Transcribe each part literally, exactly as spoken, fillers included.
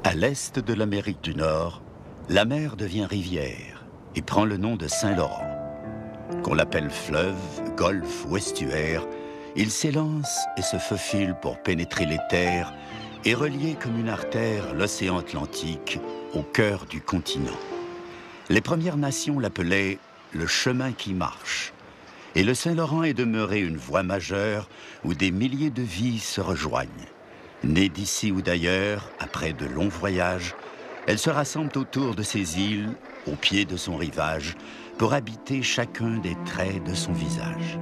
À l'est de l'Amérique du Nord, la mer devient rivière et prend le nom de Saint-Laurent. Qu'on l'appelle fleuve, golfe ou estuaire, il s'élance et se faufile pour pénétrer les terres et relier comme une artère l'océan Atlantique au cœur du continent. Les Premières Nations l'appelaient le chemin qui marche. Et le Saint-Laurent est demeuré une voie majeure où des milliers de vies se rejoignent. Nées d'ici ou d'ailleurs, après de longs voyages, elles se rassemblent autour de ces îles, au pied de son rivage, pour habiter chacun des traits de son visage.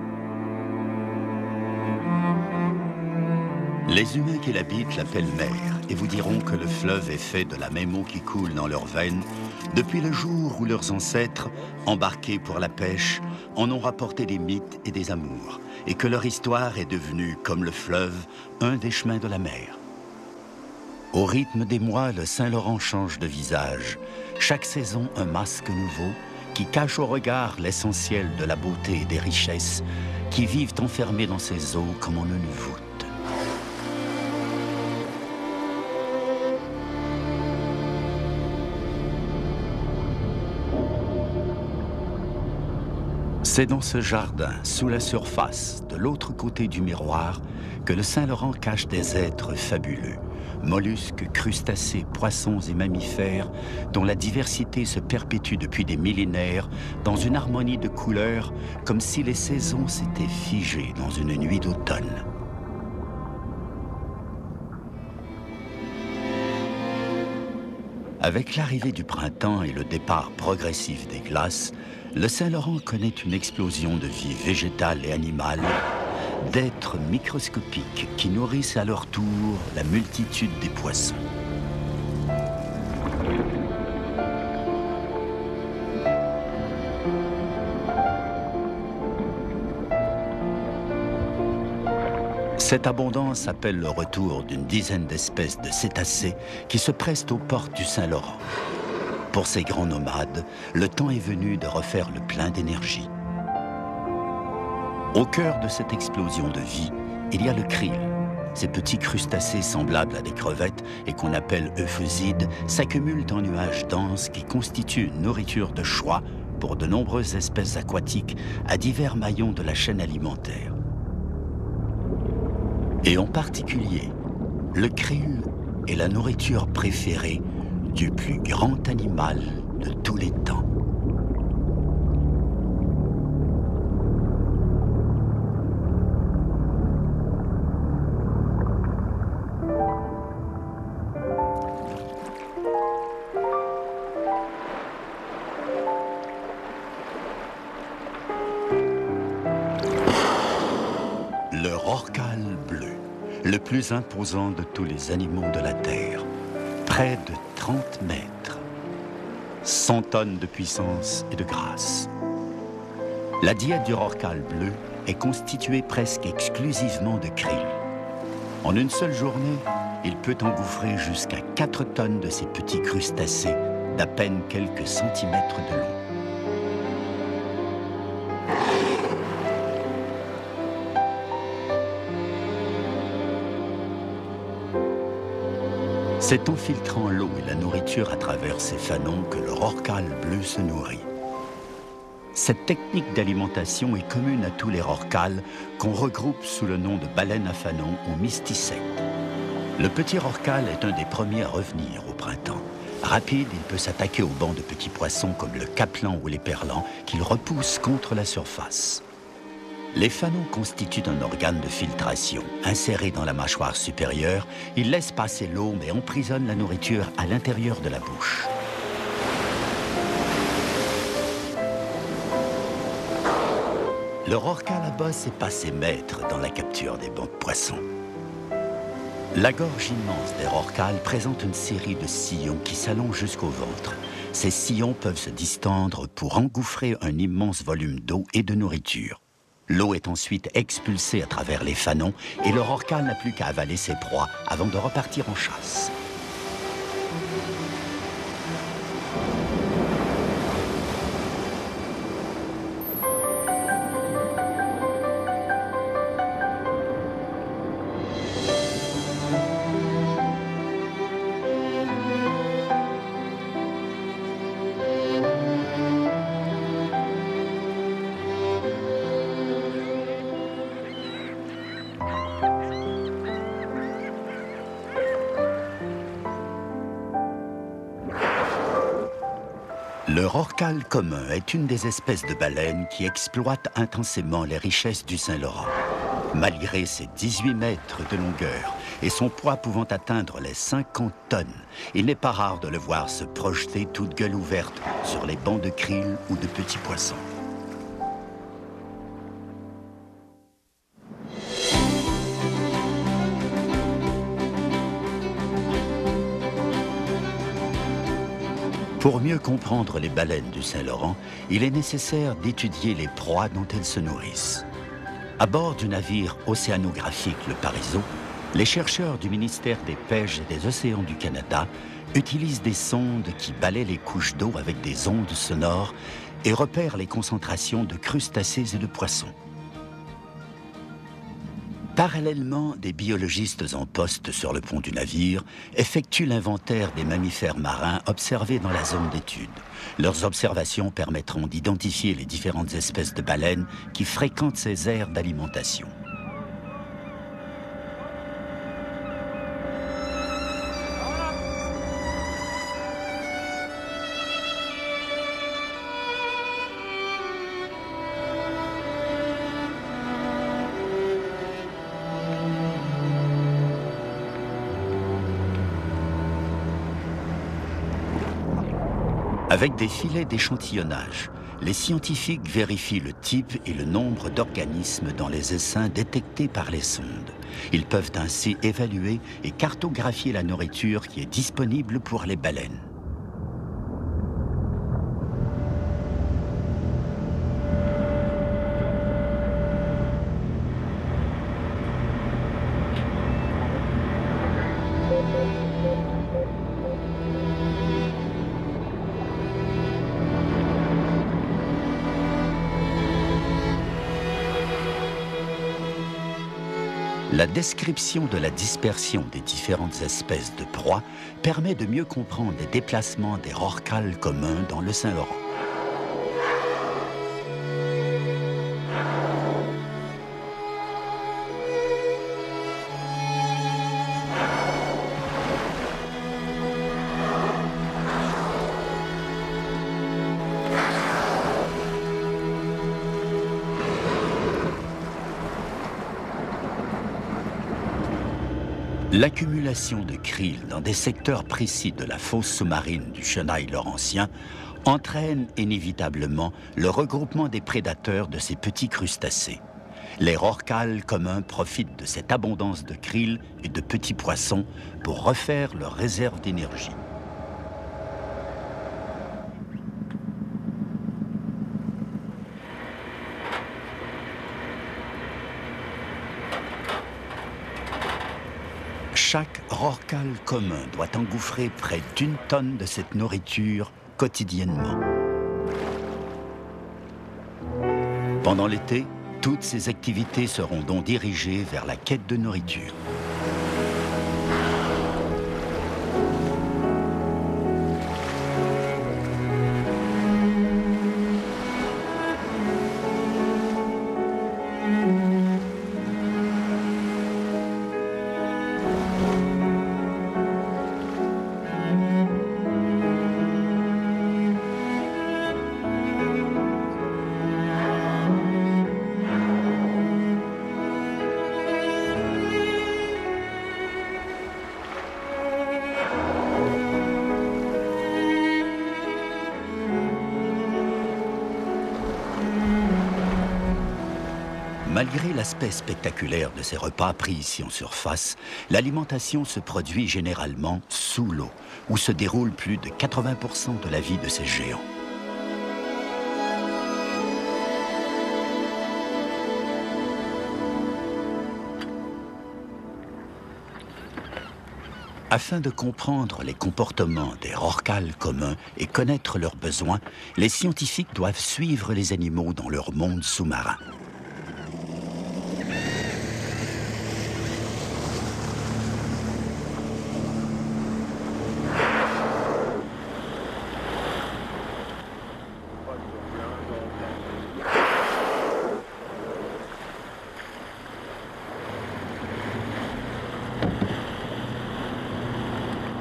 Les humains qui l'habitent l'appellent mer et vous diront que le fleuve est fait de la même eau qui coule dans leurs veines depuis le jour où leurs ancêtres, embarqués pour la pêche, en ont rapporté des mythes et des amours et que leur histoire est devenue, comme le fleuve, un des chemins de la mer. Au rythme des mois, le Saint-Laurent change de visage. Chaque saison, un masque nouveau qui cache au regard l'essentiel de la beauté et des richesses qui vivent enfermés dans ses eaux comme en une voûte. C'est dans ce jardin, sous la surface, de l'autre côté du miroir, que le Saint-Laurent cache des êtres fabuleux, mollusques, crustacés, poissons et mammifères, dont la diversité se perpétue depuis des millénaires dans une harmonie de couleurs, comme si les saisons s'étaient figées dans une nuit d'automne. Avec l'arrivée du printemps et le départ progressif des glaces, le Saint-Laurent connaît une explosion de vie végétale et animale, d'êtres microscopiques qui nourrissent à leur tour la multitude des poissons. Cette abondance appelle le retour d'une dizaine d'espèces de cétacés qui se pressent aux portes du Saint-Laurent. Pour ces grands nomades, le temps est venu de refaire le plein d'énergie. Au cœur de cette explosion de vie, il y a le krill. Ces petits crustacés semblables à des crevettes et qu'on appelle euphausides s'accumulent en nuages denses qui constituent une nourriture de choix pour de nombreuses espèces aquatiques à divers maillons de la chaîne alimentaire. Et en particulier, le krill est la nourriture préférée du plus grand animal de tous les temps. Le rorqual bleu, le plus imposant de tous les animaux de la Terre. Près de trente mètres, cent tonnes de puissance et de grâce. La diète du rorqual bleu est constituée presque exclusivement de krill. En une seule journée, il peut engouffrer jusqu'à quatre tonnes de ces petits crustacés d'à peine quelques centimètres de long. C'est en filtrant l'eau et la nourriture à travers ces fanons que le rorqual bleu se nourrit. Cette technique d'alimentation est commune à tous les rorquals qu'on regroupe sous le nom de baleine à fanon ou mysticètes. Le petit rorqual est un des premiers à revenir au printemps. Rapide, il peut s'attaquer aux bancs de petits poissons comme le capelan ou les perlans qu'il repousse contre la surface. Les fanons constituent un organe de filtration. Inséré dans la mâchoire supérieure, il laisse passer l'eau mais emprisonne la nourriture à l'intérieur de la bouche. Le rorqual à bosse est passé maître dans la capture des bancs de poissons. La gorge immense des rorquals présente une série de sillons qui s'allongent jusqu'au ventre. Ces sillons peuvent se distendre pour engouffrer un immense volume d'eau et de nourriture. L'eau est ensuite expulsée à travers les fanons et le rorqual n'a plus qu'à avaler ses proies avant de repartir en chasse. Le rorqual commun est une des espèces de baleines qui exploitent intensément les richesses du Saint-Laurent. Malgré ses dix-huit mètres de longueur et son poids pouvant atteindre les cinquante tonnes, il n'est pas rare de le voir se projeter toute gueule ouverte sur les bancs de krill ou de petits poissons. Pour mieux comprendre les baleines du Saint-Laurent, il est nécessaire d'étudier les proies dont elles se nourrissent. À bord du navire océanographique Le Parisot, les chercheurs du ministère des Pêches et des Océans du Canada utilisent des sondes qui balaient les couches d'eau avec des ondes sonores et repèrent les concentrations de crustacés et de poissons. Parallèlement, des biologistes en poste sur le pont du navire effectuent l'inventaire des mammifères marins observés dans la zone d'étude. Leurs observations permettront d'identifier les différentes espèces de baleines qui fréquentent ces aires d'alimentation. Avec des filets d'échantillonnage, les scientifiques vérifient le type et le nombre d'organismes dans les essaims détectés par les sondes. Ils peuvent ainsi évaluer et cartographier la nourriture qui est disponible pour les baleines. La description de la dispersion des différentes espèces de proies permet de mieux comprendre les déplacements des rorquals communs dans le Saint-Laurent. L'accumulation de krill dans des secteurs précis de la fosse sous-marine du Chenail laurentien entraîne inévitablement le regroupement des prédateurs de ces petits crustacés. Les rorquals communs profitent de cette abondance de krill et de petits poissons pour refaire leur réserve d'énergie. Chaque rorqual commun doit engouffrer près d'une tonne de cette nourriture quotidiennement. Pendant l'été, toutes ces activités seront donc dirigées vers la quête de nourriture. Malgré l'aspect spectaculaire de ces repas pris ici en surface, l'alimentation se produit généralement sous l'eau, où se déroule plus de quatre-vingts pour cent de la vie de ces géants. Afin de comprendre les comportements des rorquals communs et connaître leurs besoins, les scientifiques doivent suivre les animaux dans leur monde sous-marin.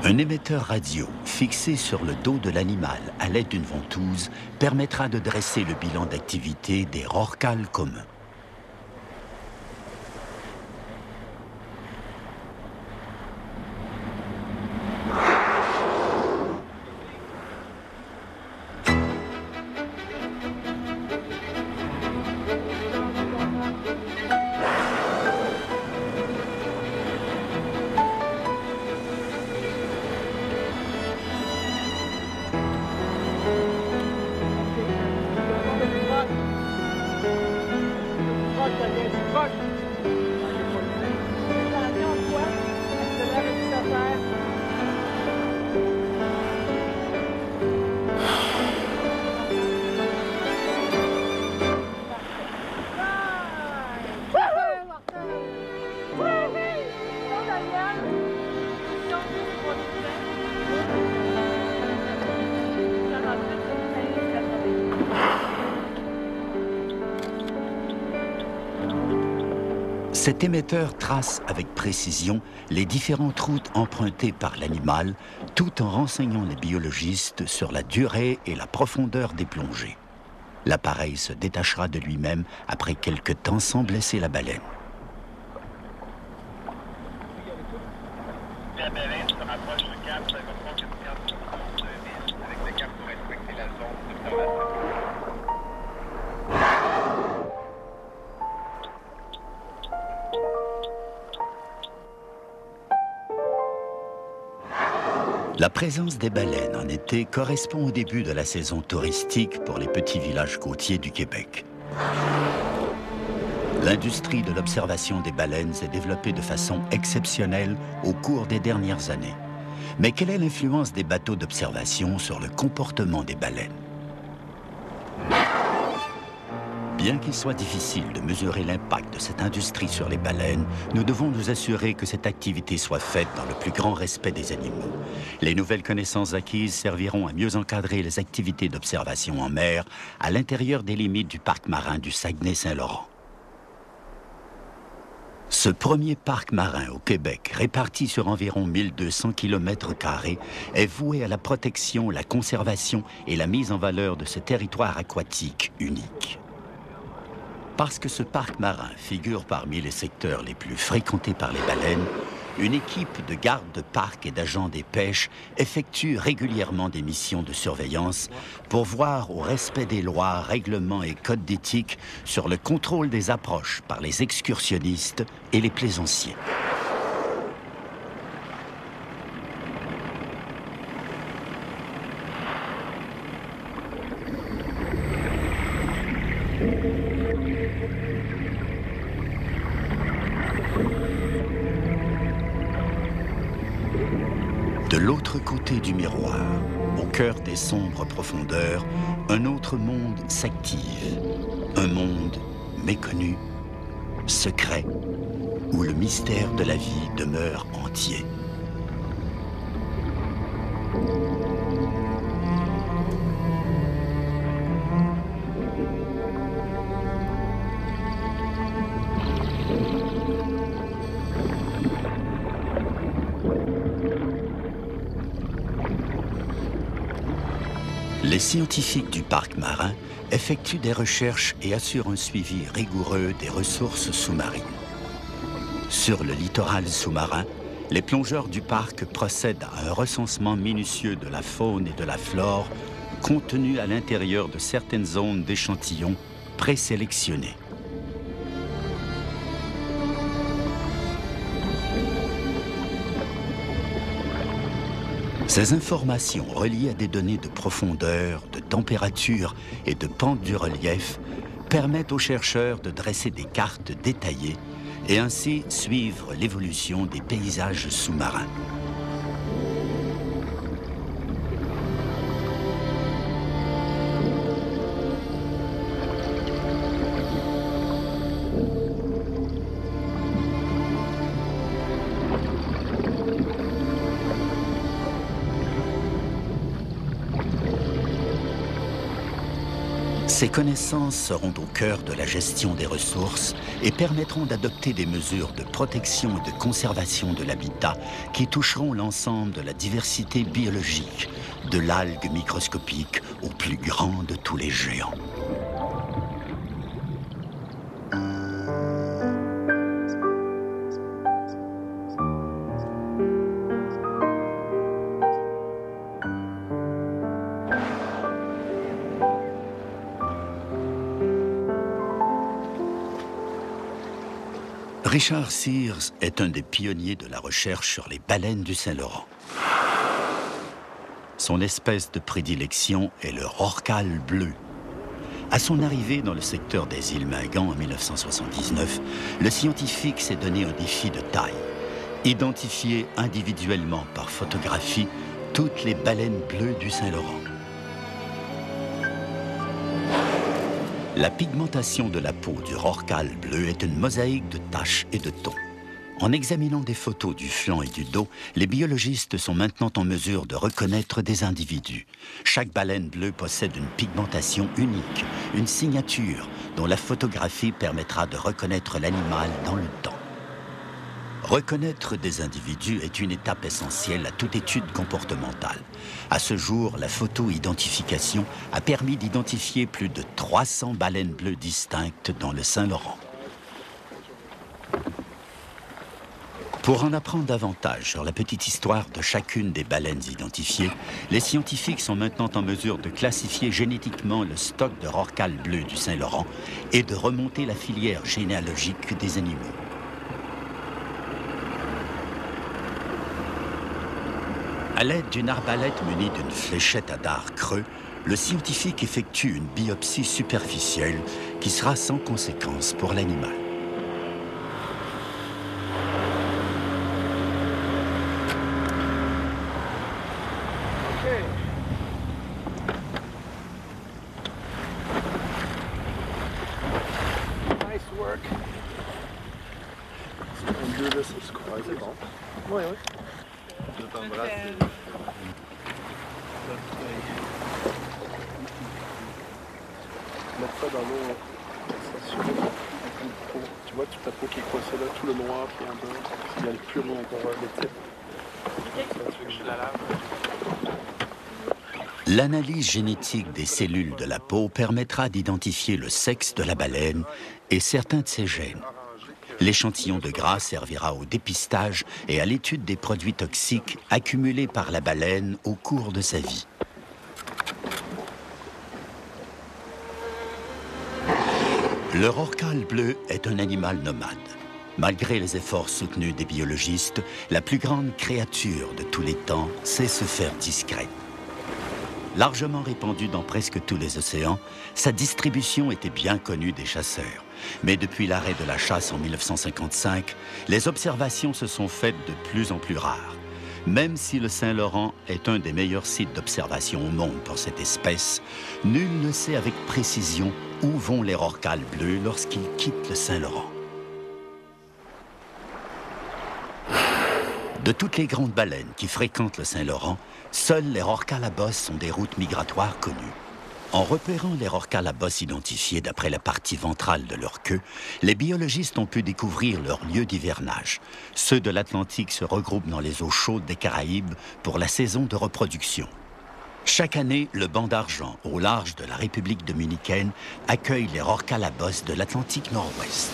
Un émetteur radio fixé sur le dos de l'animal à l'aide d'une ventouse permettra de dresser le bilan d'activité des rorquals communs. Cet émetteur trace avec précision les différentes routes empruntées par l'animal, tout en renseignant les biologistes sur la durée et la profondeur des plongées. L'appareil se détachera de lui-même après quelque temps sans blesser la baleine. La baleine se rapproche du cap, ça va prendre une carte de vis avec le cap pour respecter la zone d'observation. La présence des baleines en été correspond au début de la saison touristique pour les petits villages côtiers du Québec. L'industrie de l'observation des baleines s'est développée de façon exceptionnelle au cours des dernières années. Mais quelle est l'influence des bateaux d'observation sur le comportement des baleines? Bien qu'il soit difficile de mesurer l'impact de cette industrie sur les baleines, nous devons nous assurer que cette activité soit faite dans le plus grand respect des animaux. Les nouvelles connaissances acquises serviront à mieux encadrer les activités d'observation en mer à l'intérieur des limites du parc marin du Saguenay-Saint-Laurent. Ce premier parc marin au Québec, réparti sur environ mille deux cents kilomètres carrés, est voué à la protection, la conservation et la mise en valeur de ce territoire aquatique unique. Parce que ce parc marin figure parmi les secteurs les plus fréquentés par les baleines, une équipe de gardes de parc et d'agents des pêches effectue régulièrement des missions de surveillance pour voir au respect des lois, règlements et codes d'éthique sur le contrôle des approches par les excursionnistes et les plaisanciers. De l'autre côté du miroir, au cœur des sombres profondeurs, un autre monde s'active. Un monde méconnu, secret, où le mystère de la vie demeure entier. Les scientifiques du parc marin effectuent des recherches et assurent un suivi rigoureux des ressources sous-marines. Sur le littoral sous-marin, les plongeurs du parc procèdent à un recensement minutieux de la faune et de la flore contenue à l'intérieur de certaines zones d'échantillons présélectionnés. Ces informations reliées à des données de profondeur, de température et de pente du relief permettent aux chercheurs de dresser des cartes détaillées et ainsi suivre l'évolution des paysages sous-marins. Ces connaissances seront au cœur de la gestion des ressources et permettront d'adopter des mesures de protection et de conservation de l'habitat qui toucheront l'ensemble de la diversité biologique, de l'algue microscopique au plus grand de tous les géants. Richard Sears est un des pionniers de la recherche sur les baleines du Saint-Laurent. Son espèce de prédilection est le rorqual bleu. À son arrivée dans le secteur des îles Mingan en mille neuf cent soixante-dix-neuf, le scientifique s'est donné un défi de taille. Identifier individuellement par photographie toutes les baleines bleues du Saint-Laurent. La pigmentation de la peau du rorqual bleu est une mosaïque de taches et de tons. En examinant des photos du flanc et du dos, les biologistes sont maintenant en mesure de reconnaître des individus. Chaque baleine bleue possède une pigmentation unique, une signature dont la photographie permettra de reconnaître l'animal dans le temps. Reconnaître des individus est une étape essentielle à toute étude comportementale. À ce jour, la photo-identification a permis d'identifier plus de trois cents baleines bleues distinctes dans le Saint-Laurent. Pour en apprendre davantage sur la petite histoire de chacune des baleines identifiées, les scientifiques sont maintenant en mesure de classifier génétiquement le stock de rorqual bleu du Saint-Laurent et de remonter la filière généalogique des animaux. À l'aide d'une arbalète munie d'une fléchette à dard creux, le scientifique effectue une biopsie superficielle qui sera sans conséquence pour l'animal. Okay. Nice work. On deux là, c'est quoi? C'est bon. Oui, oui. Je t'embrasse. Mettre ça dans l'eau, s'assurer que tu vois toute la peau qui est coincée là, tout le noir qui est en bas, il y a le plus long encore les types. Ça fait que je la lave. L'analyse génétique des cellules de la peau permettra d'identifier le sexe de la baleine et certains de ses gènes. L'échantillon de gras servira au dépistage et à l'étude des produits toxiques accumulés par la baleine au cours de sa vie. Le rorqual bleu est un animal nomade. Malgré les efforts soutenus des biologistes, la plus grande créature de tous les temps sait se faire discrète. Largement répandu dans presque tous les océans, sa distribution était bien connue des chasseurs. Mais depuis l'arrêt de la chasse en mille neuf cent cinquante-cinq, les observations se sont faites de plus en plus rares. Même si le Saint-Laurent est un des meilleurs sites d'observation au monde pour cette espèce, nul ne sait avec précision où vont les rorquals bleus lorsqu'ils quittent le Saint-Laurent. De toutes les grandes baleines qui fréquentent le Saint-Laurent, seuls les rorquals à bosse ont des routes migratoires connues. En repérant les rorquals à bosse identifiés d'après la partie ventrale de leur queue, les biologistes ont pu découvrir leur lieu d'hivernage. Ceux de l'Atlantique se regroupent dans les eaux chaudes des Caraïbes pour la saison de reproduction. Chaque année, le banc d'argent au large de la République dominicaine accueille les rorquals à bosse de l'Atlantique Nord-Ouest.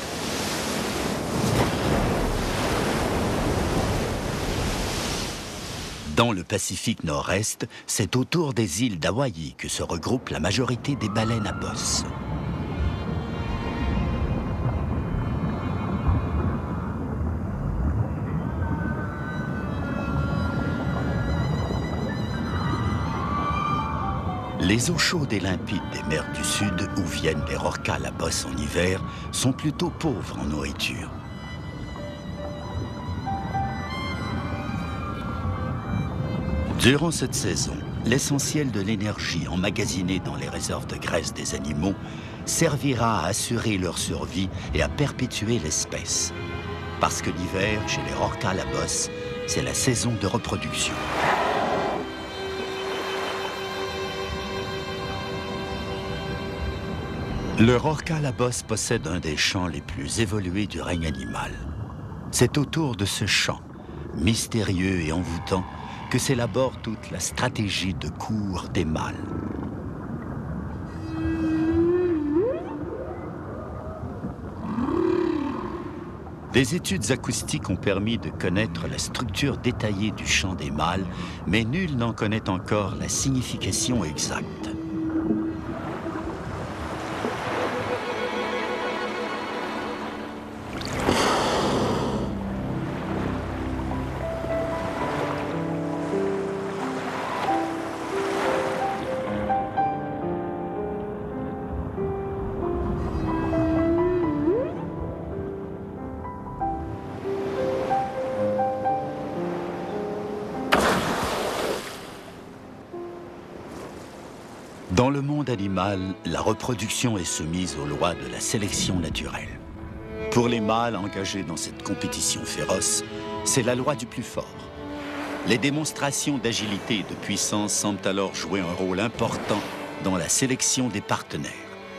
Dans le Pacifique Nord-Est, c'est autour des îles d'Hawaï que se regroupe la majorité des baleines à bosse. Les eaux chaudes et limpides des mers du Sud, où viennent les rorquals à bosse en hiver, sont plutôt pauvres en nourriture. Durant cette saison, l'essentiel de l'énergie emmagasinée dans les réserves de graisse des animaux servira à assurer leur survie et à perpétuer l'espèce. Parce que l'hiver, chez les rorquals à bosse, c'est la saison de reproduction. Le rorqual à bosse possède un des champs les plus évolués du règne animal. C'est autour de ce champ, mystérieux et envoûtant, que s'élabore toute la stratégie de cour des mâles. Des études acoustiques ont permis de connaître la structure détaillée du chant des mâles, mais nul n'en connaît encore la signification exacte. Dans le monde animal, la reproduction est soumise aux lois de la sélection naturelle. Pour les mâles engagés dans cette compétition féroce, c'est la loi du plus fort. Les démonstrations d'agilité et de puissance semblent alors jouer un rôle important dans la sélection des partenaires.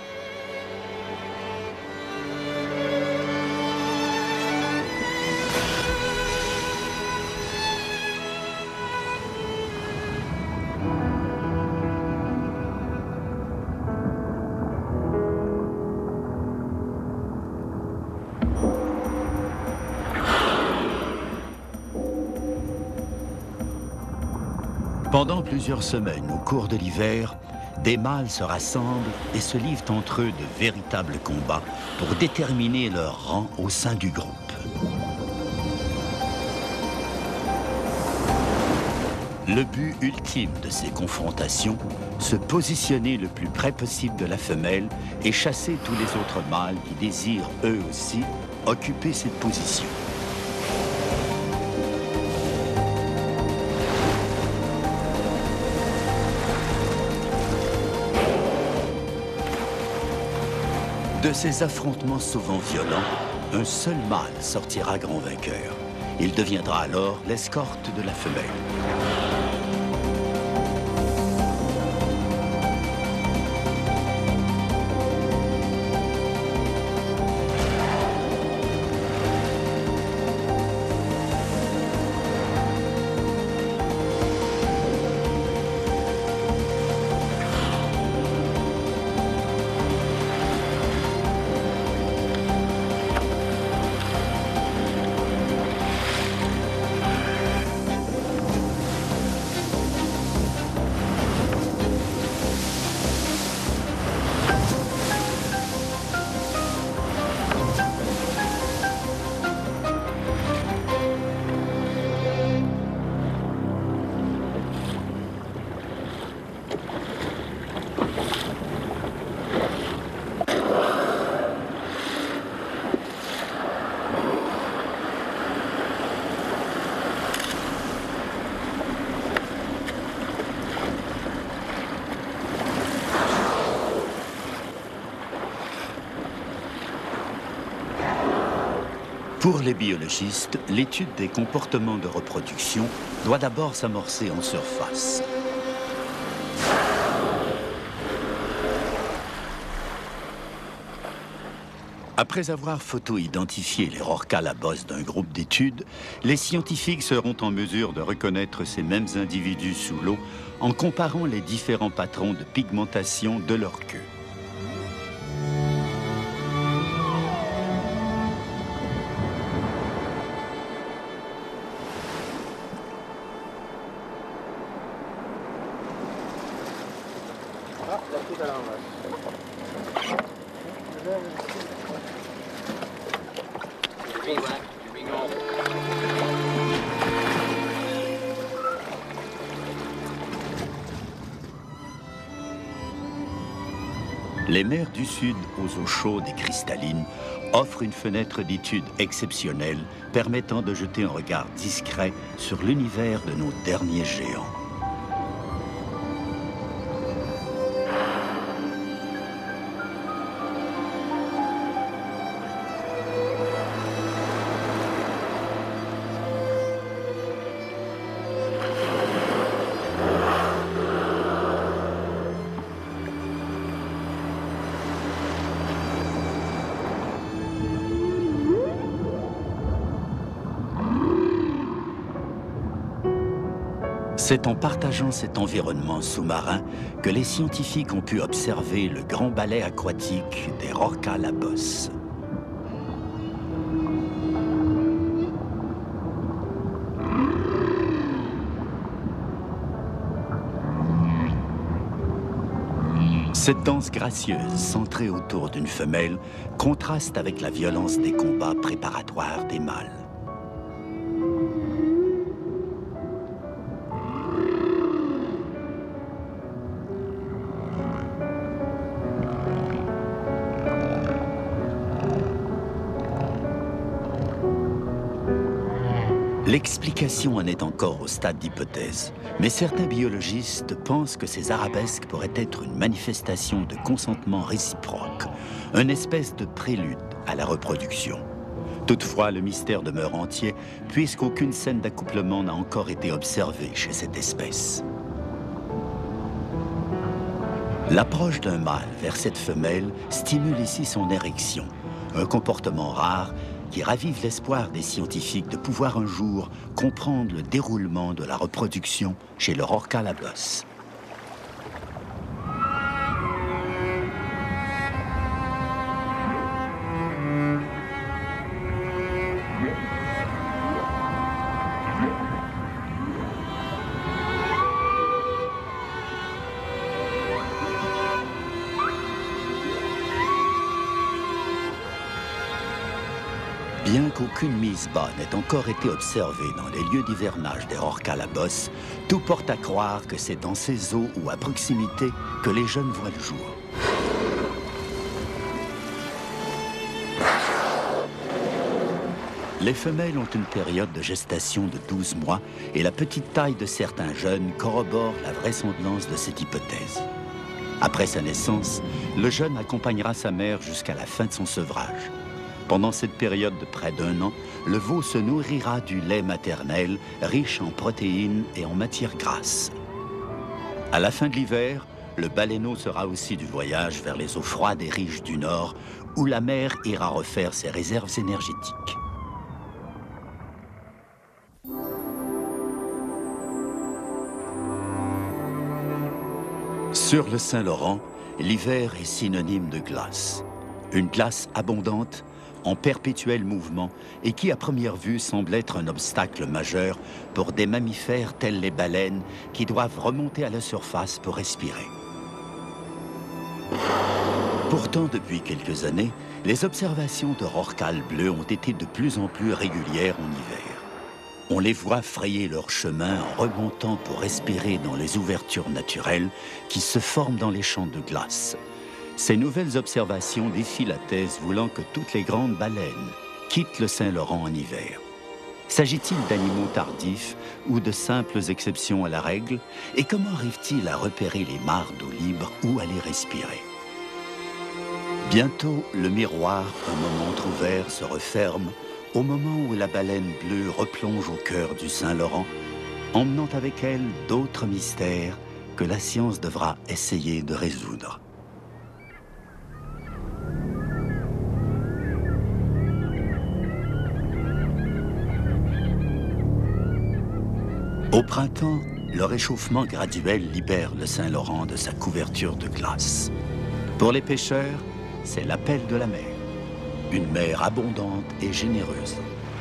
Pendant plusieurs semaines, au cours de l'hiver, des mâles se rassemblent et se livrent entre eux de véritables combats pour déterminer leur rang au sein du groupe. Le but ultime de ces confrontations, se positionner le plus près possible de la femelle et chasser tous les autres mâles qui désirent eux aussi occuper cette position. De ces affrontements souvent violents, un seul mâle sortira grand vainqueur. Il deviendra alors l'escorte de la femelle. Pour les biologistes, l'étude des comportements de reproduction doit d'abord s'amorcer en surface. Après avoir photo-identifié les rorquals à bosse d'un groupe d'études, les scientifiques seront en mesure de reconnaître ces mêmes individus sous l'eau en comparant les différents patrons de pigmentation de leur queue. Les mers du Sud, aux eaux chaudes et cristallines, offrent une fenêtre d'étude exceptionnelle permettant de jeter un regard discret sur l'univers de nos derniers géants. C'est en partageant cet environnement sous-marin que les scientifiques ont pu observer le grand balai aquatique des Rorquals à bosse. Cette danse gracieuse, centrée autour d'une femelle, contraste avec la violence des combats préparatoires des mâles. L'explication en est encore au stade d'hypothèse, mais certains biologistes pensent que ces arabesques pourraient être une manifestation de consentement réciproque, une espèce de prélude à la reproduction. Toutefois, le mystère demeure entier, puisqu'aucune scène d'accouplement n'a encore été observée chez cette espèce. L'approche d'un mâle vers cette femelle stimule ici son érection, un comportement rare qui ravive l'espoir des scientifiques de pouvoir un jour comprendre le déroulement de la reproduction chez le Rorqual à bosse. Bien qu'aucune mise bas n'ait encore été observée dans les lieux d'hivernage des Rorquals à bosse, tout porte à croire que c'est dans ces eaux ou à proximité que les jeunes voient le jour. Les femelles ont une période de gestation de douze mois et la petite taille de certains jeunes corrobore la vraisemblance de cette hypothèse. Après sa naissance, le jeune accompagnera sa mère jusqu'à la fin de son sevrage. Pendant cette période de près d'un an, le veau se nourrira du lait maternel, riche en protéines et en matières grasses. À la fin de l'hiver, le baleineau sera aussi du voyage vers les eaux froides et riches du nord, où la mer ira refaire ses réserves énergétiques. Sur le Saint-Laurent, l'hiver est synonyme de glace. Une glace abondante, en perpétuel mouvement et qui, à première vue, semble être un obstacle majeur pour des mammifères tels les baleines qui doivent remonter à la surface pour respirer. Pourtant, depuis quelques années, les observations de Rorquals bleus ont été de plus en plus régulières en hiver. On les voit frayer leur chemin en remontant pour respirer dans les ouvertures naturelles qui se forment dans les champs de glace. Ces nouvelles observations défient la thèse voulant que toutes les grandes baleines quittent le Saint-Laurent en hiver. S'agit-il d'animaux tardifs ou de simples exceptions à la règle? Et comment arrive-t-il à repérer les mares d'eau libre où aller respirer? Bientôt, le miroir, un moment entrouvert, se referme au moment où la baleine bleue replonge au cœur du Saint-Laurent, emmenant avec elle d'autres mystères que la science devra essayer de résoudre. Au printemps, le réchauffement graduel libère le Saint-Laurent de sa couverture de glace. Pour les pêcheurs, c'est l'appel de la mer, une mer abondante et généreuse.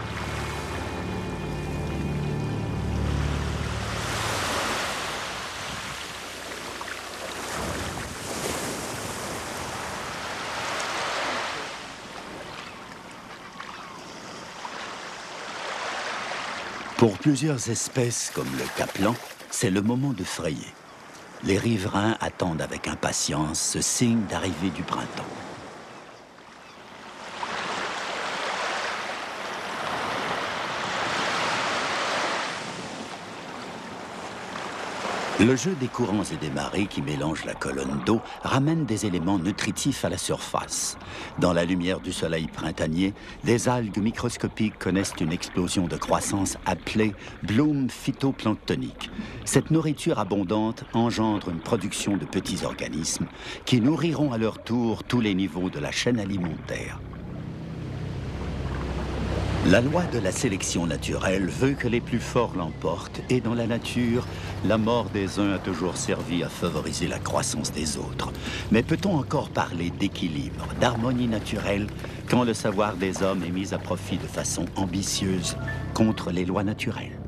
Pour plusieurs espèces comme le caplan, c'est le moment de frayer. Les riverains attendent avec impatience ce signe d'arrivée du printemps. Le jeu des courants et des marées qui mélangent la colonne d'eau ramène des éléments nutritifs à la surface. Dans la lumière du soleil printanier, des algues microscopiques connaissent une explosion de croissance appelée bloom phytoplanctonique. Cette nourriture abondante engendre une production de petits organismes qui nourriront à leur tour tous les niveaux de la chaîne alimentaire. La loi de la sélection naturelle veut que les plus forts l'emportent et dans la nature, la mort des uns a toujours servi à favoriser la croissance des autres. Mais peut-on encore parler d'équilibre, d'harmonie naturelle quand le savoir des hommes est mis à profit de façon ambitieuse contre les lois naturelles?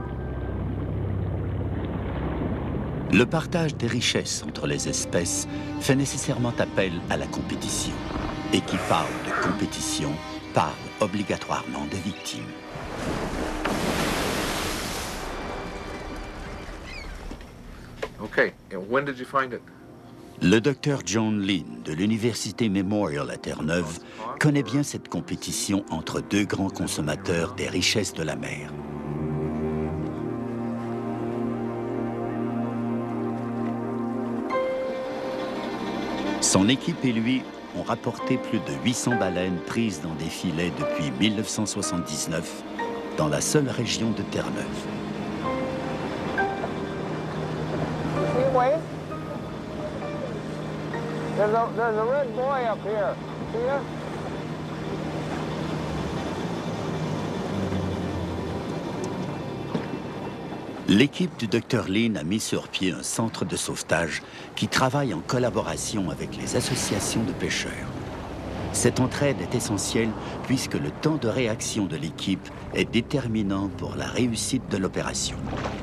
Le partage des richesses entre les espèces fait nécessairement appel à la compétition. Et qui parle de compétition parle obligatoirement de victimes. Okay, and when did you find it? Le docteur John Lynn de l'Université Memorial à Terre-Neuve connaît bien cette compétition entre deux grands consommateurs des richesses de la mer. Son équipe et lui ont rapporté plus de huit cents baleines prises dans des filets depuis mille neuf cent soixante-dix-neuf dans la seule région de Terre-Neuve. L'équipe du docteur Lynn a mis sur pied un centre de sauvetage qui travaille en collaboration avec les associations de pêcheurs. Cette entraide est essentielle puisque le temps de réaction de l'équipe est déterminant pour la réussite de l'opération.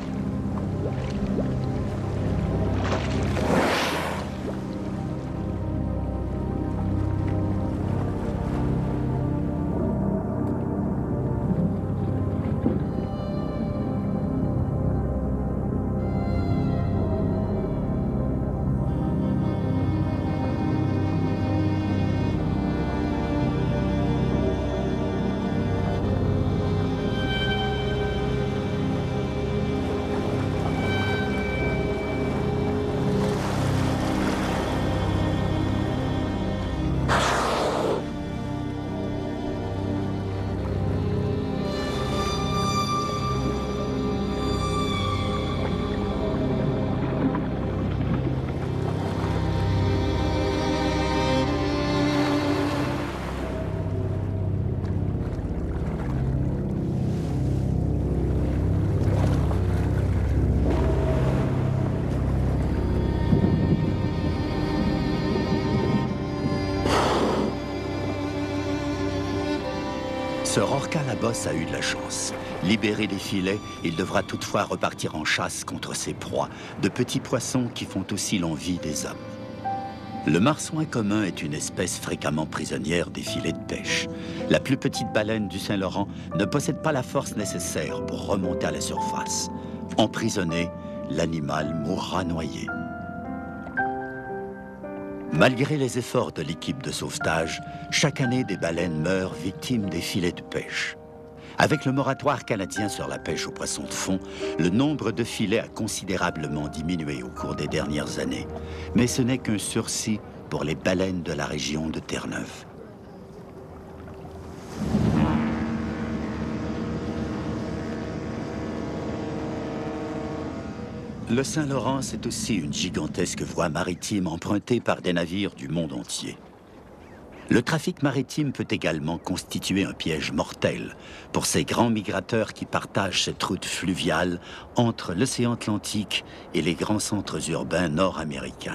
Ce rorqual à bosse a eu de la chance. Libéré des filets, il devra toutefois repartir en chasse contre ses proies, de petits poissons qui font aussi l'envie des hommes. Le marsouin commun est une espèce fréquemment prisonnière des filets de pêche. La plus petite baleine du Saint-Laurent ne possède pas la force nécessaire pour remonter à la surface. Emprisonné, l'animal mourra noyé. Malgré les efforts de l'équipe de sauvetage, chaque année des baleines meurent victimes des filets de pêche. Avec le moratoire canadien sur la pêche aux poissons de fond, le nombre de filets a considérablement diminué au cours des dernières années. Mais ce n'est qu'un sursis pour les baleines de la région de Terre-Neuve. Le Saint-Laurent, c'est aussi une gigantesque voie maritime empruntée par des navires du monde entier. Le trafic maritime peut également constituer un piège mortel pour ces grands migrateurs qui partagent cette route fluviale entre l'océan Atlantique et les grands centres urbains nord-américains.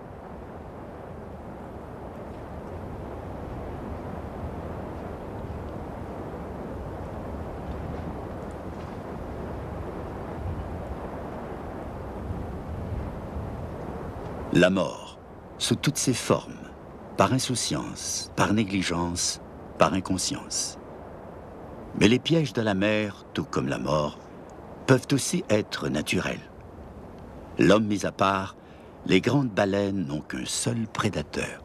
La mort, sous toutes ses formes, par insouciance, par négligence, par inconscience. Mais les pièges de la mer, tout comme la mort, peuvent aussi être naturels. L'homme mis à part, les grandes baleines n'ont qu'un seul prédateur.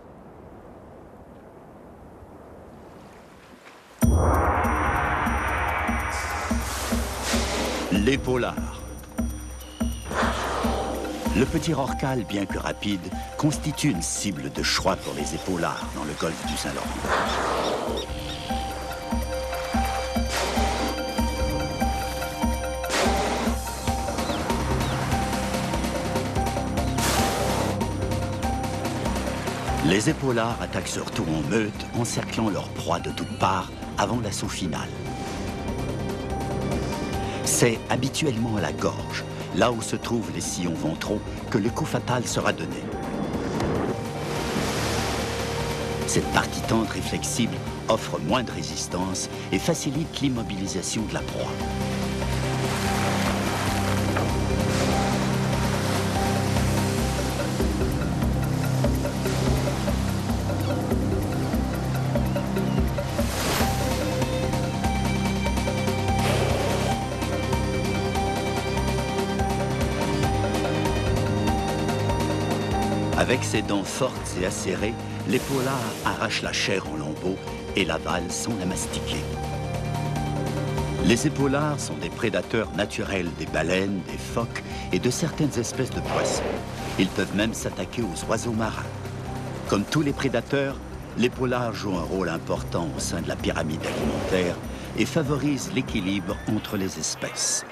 Les polars. Le petit rorqual, bien que rapide, constitue une cible de choix pour les épaulards dans le golfe du Saint-Laurent. Les épaulards attaquent surtout en meute, encerclant leur proie de toutes parts avant l'assaut final. C'est habituellement à la gorge, là où se trouvent les sillons ventraux, que le coup fatal sera donné. Cette partie tendre et flexible offre moins de résistance et facilite l'immobilisation de la proie. Avec ses dents fortes et acérées, les polars arrachent la chair en lambeaux et l'avalent sans la mastiquer. Les épaulards sont des prédateurs naturels des baleines, des phoques et de certaines espèces de poissons. Ils peuvent même s'attaquer aux oiseaux marins. Comme tous les prédateurs, l'épaular joue un rôle important au sein de la pyramide alimentaire et favorise l'équilibre entre les espèces.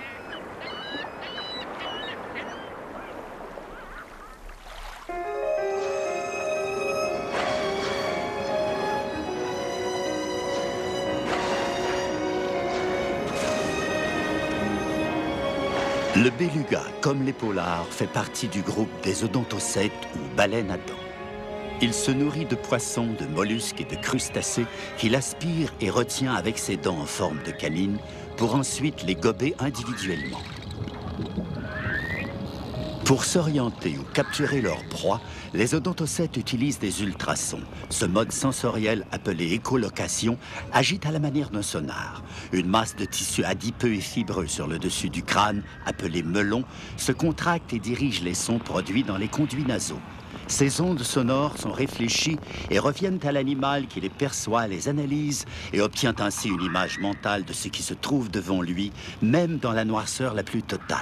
Le beluga, comme les polars, fait partie du groupe des odontocètes ou baleines à dents. Il se nourrit de poissons, de mollusques et de crustacés qu'il aspire et retient avec ses dents en forme de canine pour ensuite les gober individuellement. Pour s'orienter ou capturer leur proie, les odontocètes utilisent des ultrasons. Ce mode sensoriel appelé écholocation agite à la manière d'un sonar. Une masse de tissu adipeux et fibreux sur le dessus du crâne, appelé melon, se contracte et dirige les sons produits dans les conduits nasaux. Ces ondes sonores sont réfléchies et reviennent à l'animal qui les perçoit, les analyse et obtient ainsi une image mentale de ce qui se trouve devant lui, même dans la noirceur la plus totale.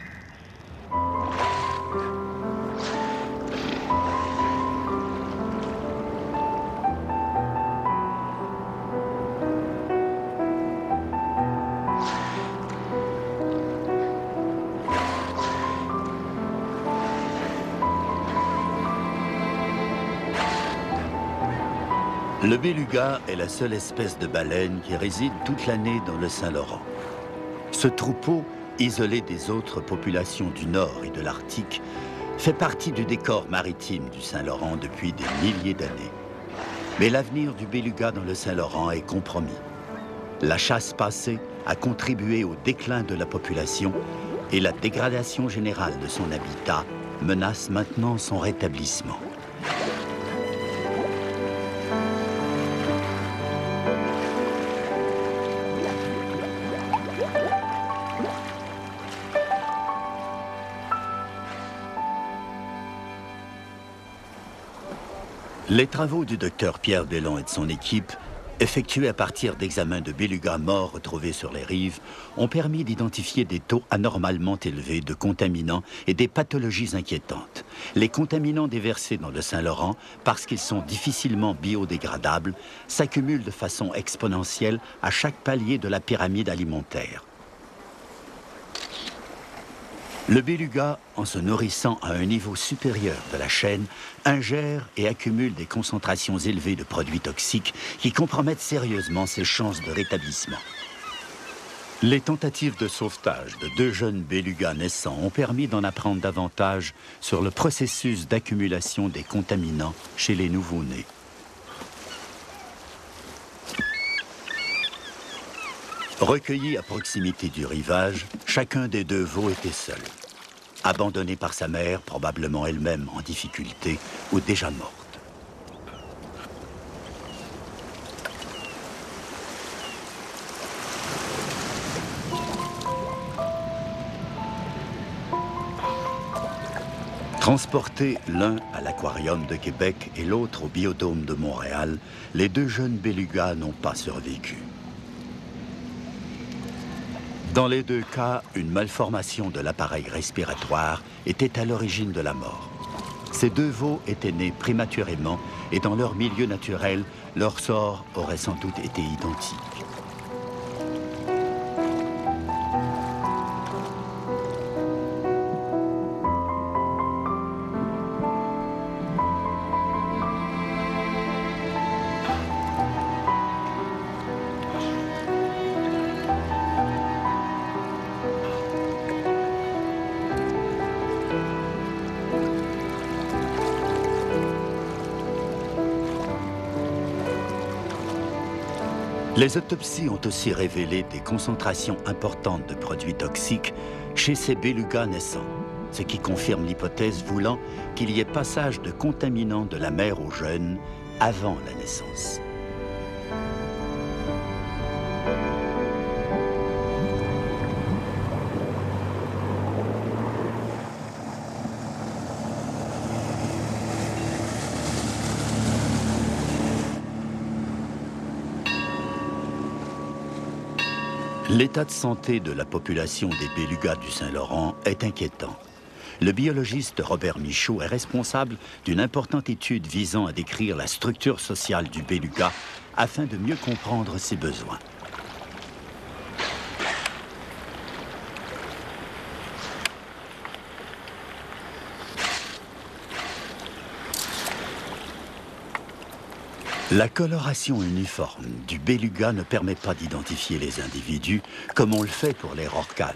Le beluga est la seule espèce de baleine qui réside toute l'année dans le Saint-Laurent. Ce troupeau, isolé des autres populations du Nord et de l'Arctique, fait partie du décor maritime du Saint-Laurent depuis des milliers d'années. Mais l'avenir du beluga dans le Saint-Laurent est compromis. La chasse passée a contribué au déclin de la population et la dégradation générale de son habitat menace maintenant son rétablissement. Les travaux du docteur Pierre Delon et de son équipe, effectués à partir d'examens de belugas morts retrouvés sur les rives, ont permis d'identifier des taux anormalement élevés de contaminants et des pathologies inquiétantes. Les contaminants déversés dans le Saint-Laurent, parce qu'ils sont difficilement biodégradables, s'accumulent de façon exponentielle à chaque palier de la pyramide alimentaire. Le beluga, en se nourrissant à un niveau supérieur de la chaîne, ingère et accumule des concentrations élevées de produits toxiques qui compromettent sérieusement ses chances de rétablissement. Les tentatives de sauvetage de deux jeunes belugas naissants ont permis d'en apprendre davantage sur le processus d'accumulation des contaminants chez les nouveau-nés. Recueillis à proximité du rivage, chacun des deux veaux était seul. Abandonné par sa mère, probablement elle-même en difficulté ou déjà morte. Transportés l'un à l'aquarium de Québec et l'autre au biodôme de Montréal, les deux jeunes belugas n'ont pas survécu. Dans les deux cas, une malformation de l'appareil respiratoire était à l'origine de la mort. Ces deux veaux étaient nés prématurément et dans leur milieu naturel, leur sort aurait sans doute été identique. Les autopsies ont aussi révélé des concentrations importantes de produits toxiques chez ces bélugas naissants, ce qui confirme l'hypothèse voulant qu'il y ait passage de contaminants de la mère aux jeunes avant la naissance. L'état de santé de la population des bélugas du Saint-Laurent est inquiétant. Le biologiste Robert Michaud est responsable d'une importante étude visant à décrire la structure sociale du béluga afin de mieux comprendre ses besoins. La coloration uniforme du béluga ne permet pas d'identifier les individus comme on le fait pour les rorquals.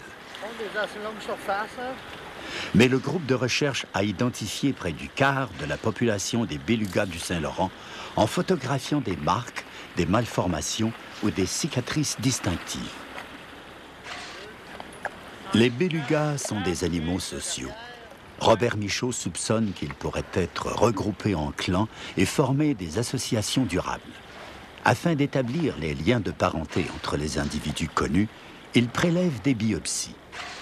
Mais le groupe de recherche a identifié près du quart de la population des bélugas du Saint-Laurent en photographiant des marques, des malformations ou des cicatrices distinctives. Les bélugas sont des animaux sociaux. Robert Michaud soupçonne qu'ils pourraient être regroupés en clans et former des associations durables. Afin d'établir les liens de parenté entre les individus connus, il prélève des biopsies.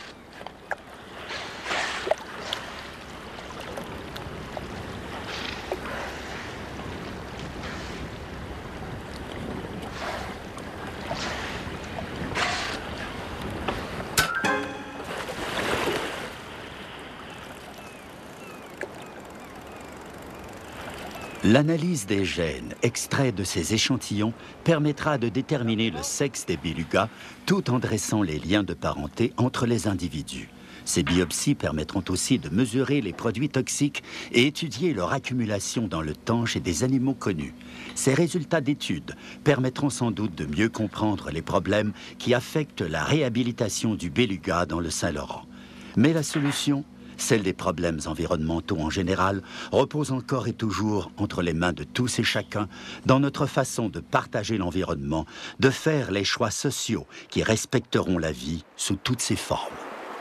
L'analyse des gènes extraits de ces échantillons permettra de déterminer le sexe des bélugas tout en dressant les liens de parenté entre les individus. Ces biopsies permettront aussi de mesurer les produits toxiques et étudier leur accumulation dans le temps chez des animaux connus. Ces résultats d'études permettront sans doute de mieux comprendre les problèmes qui affectent la réhabilitation du béluga dans le Saint-Laurent. Mais la solution, celle des problèmes environnementaux en général, repose encore et toujours entre les mains de tous et chacun dans notre façon de partager l'environnement, de faire les choix sociaux qui respecteront la vie sous toutes ses formes.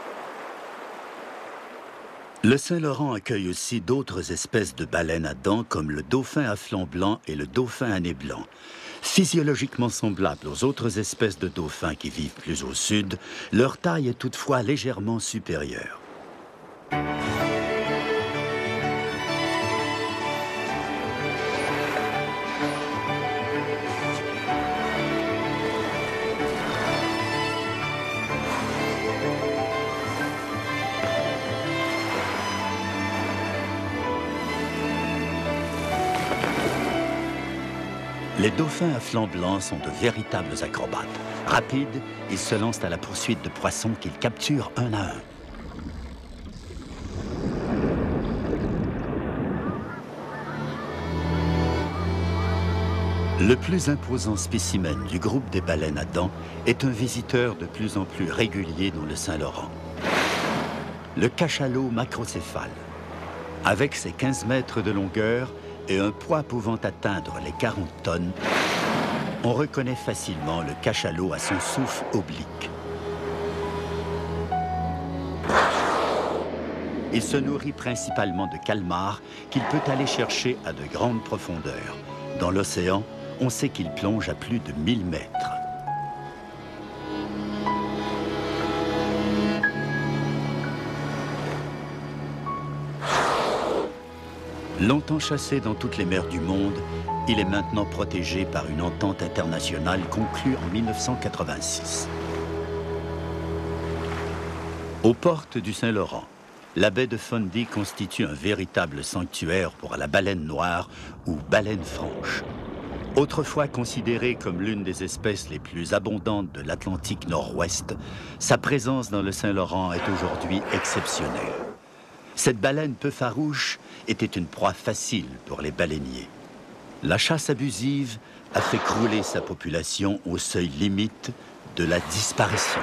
Le Saint-Laurent accueille aussi d'autres espèces de baleines à dents comme le dauphin à flanc blanc et le dauphin à nez blanc. Physiologiquement semblables aux autres espèces de dauphins qui vivent plus au sud, leur taille est toutefois légèrement supérieure. Les dauphins à flanc blanc sont de véritables acrobates. Rapides, ils se lancent à la poursuite de poissons qu'ils capturent un à un. Le plus imposant spécimen du groupe des baleines à dents est un visiteur de plus en plus régulier dans le Saint-Laurent. Le cachalot macrocéphale. Avec ses quinze mètres de longueur et un poids pouvant atteindre les quarante tonnes, on reconnaît facilement le cachalot à son souffle oblique. Il se nourrit principalement de calmars qu'il peut aller chercher à de grandes profondeurs. Dans l'océan, on sait qu'il plonge à plus de mille mètres. Longtemps chassé dans toutes les mers du monde, il est maintenant protégé par une entente internationale conclue en mille neuf cent quatre-vingt-six. Aux portes du Saint-Laurent, la baie de Fundy constitue un véritable sanctuaire pour la baleine noire ou baleine franche. Autrefois considérée comme l'une des espèces les plus abondantes de l'Atlantique nord-ouest, sa présence dans le Saint-Laurent est aujourd'hui exceptionnelle. Cette baleine peu farouche était une proie facile pour les baleiniers. La chasse abusive a fait crouler sa population au seuil limite de la disparition.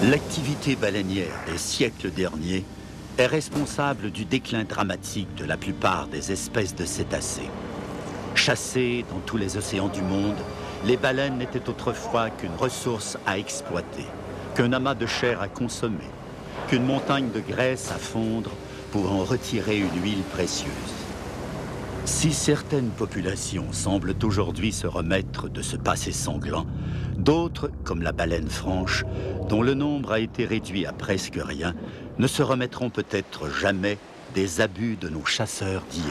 L'activité baleinière des siècles derniers est responsable du déclin dramatique de la plupart des espèces de cétacés. Chassées dans tous les océans du monde, les baleines n'étaient autrefois qu'une ressource à exploiter, qu'un amas de chair à consommer, qu'une montagne de graisse à fondre pour en retirer une huile précieuse. Si certaines populations semblent aujourd'hui se remettre de ce passé sanglant, d'autres, comme la baleine franche, dont le nombre a été réduit à presque rien, ne se remettront peut-être jamais des abus de nos chasseurs d'hier.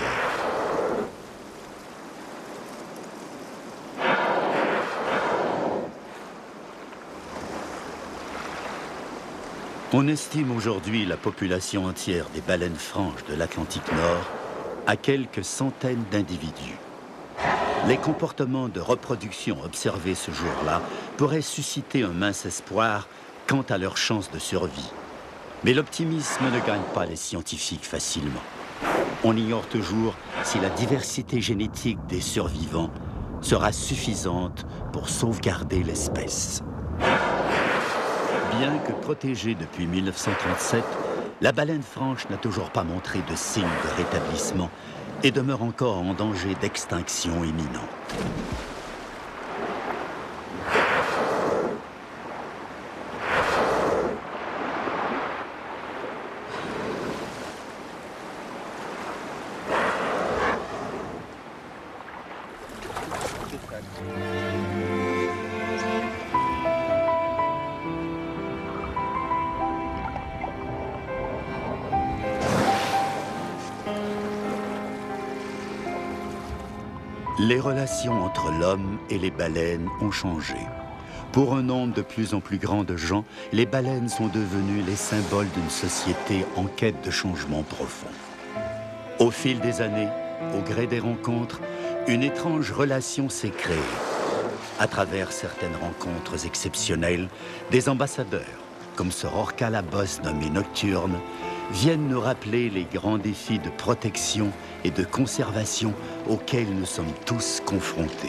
On estime aujourd'hui la population entière des baleines franches de l'Atlantique Nord à quelques centaines d'individus. Les comportements de reproduction observés ce jour-là pourraient susciter un mince espoir quant à leurs chances de survie. Mais l'optimisme ne gagne pas les scientifiques facilement. On ignore toujours si la diversité génétique des survivants sera suffisante pour sauvegarder l'espèce. Bien que protégée depuis mille neuf cent trente-sept, la baleine franche n'a toujours pas montré de signes de rétablissement et demeure encore en danger d'extinction imminente. Les relations entre l'homme et les baleines ont changé. Pour un nombre de plus en plus grand de gens, les baleines sont devenues les symboles d'une société en quête de changements profonds. Au fil des années, au gré des rencontres, une étrange relation s'est créée. À travers certaines rencontres exceptionnelles, des ambassadeurs, comme ce rorqual à bosse nommé Nocturne, viennent nous rappeler les grands défis de protection et de conservation auxquels nous sommes tous confrontés.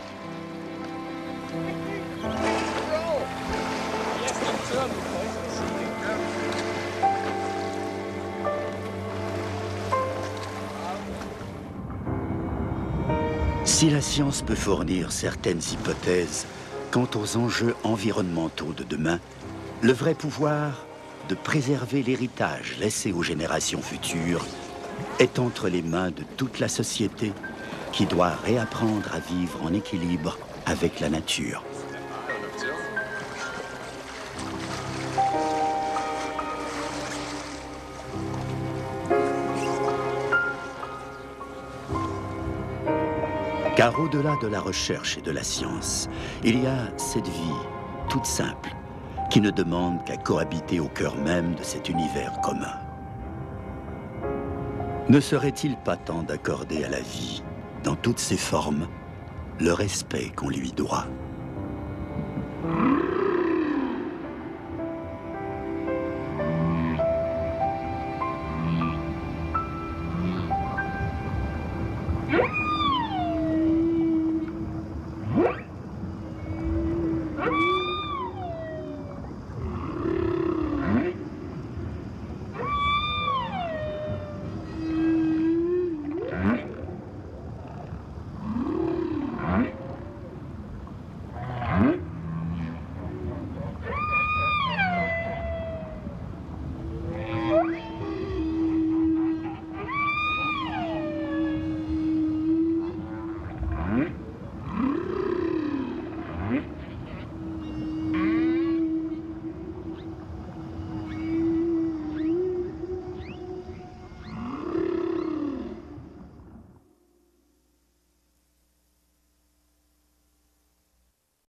Si la science peut fournir certaines hypothèses quant aux enjeux environnementaux de demain, le vrai pouvoir de préserver l'héritage laissé aux générations futures est entre les mains de toute la société qui doit réapprendre à vivre en équilibre avec la nature. Car au-delà de la recherche et de la science, il y a cette vie toute simple qui ne demande qu'à cohabiter au cœur même de cet univers commun. Ne serait-il pas temps d'accorder à la vie, dans toutes ses formes, le respect qu'on lui doit ?